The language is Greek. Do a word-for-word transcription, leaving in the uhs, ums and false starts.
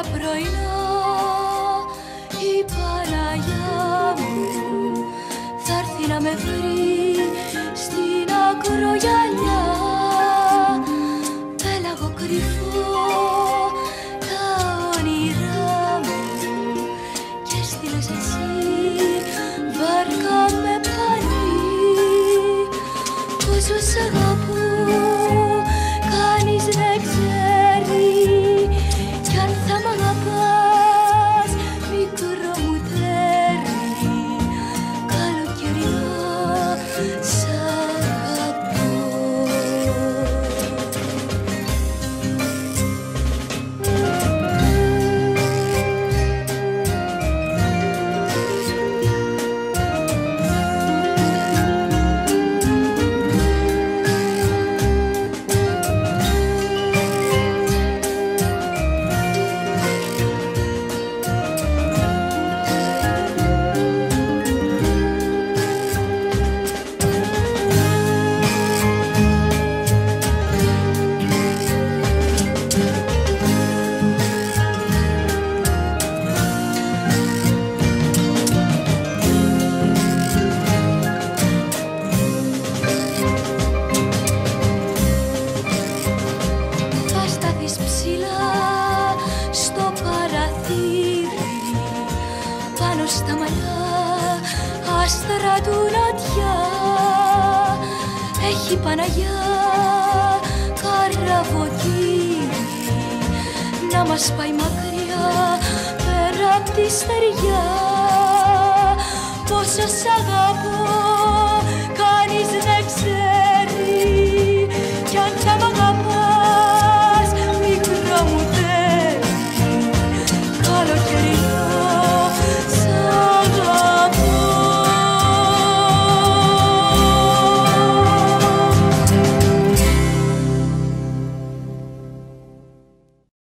ένα πρωινό η Παναγιά μου θα έρθει να με βρει στην ακρογιαλιά. Πέλαγο κρυφό τα όνειρά μου και στείλες εσύ βάρκα με πανί. Πόσο σ' αγαπώ κανείς δεν ξέρει κι αν θα μ' αγαπάς μικρό μου τέρι καλοκαιρινό σ' αγαπώ. Στο παραθύρι πάνω στα μαλλιά άστρα του νοτιά έχει Παναγιά καραβοκύρι να μας πάει μακριά πέρα απ' τη στεριά. Πόσο σ' αγαπώ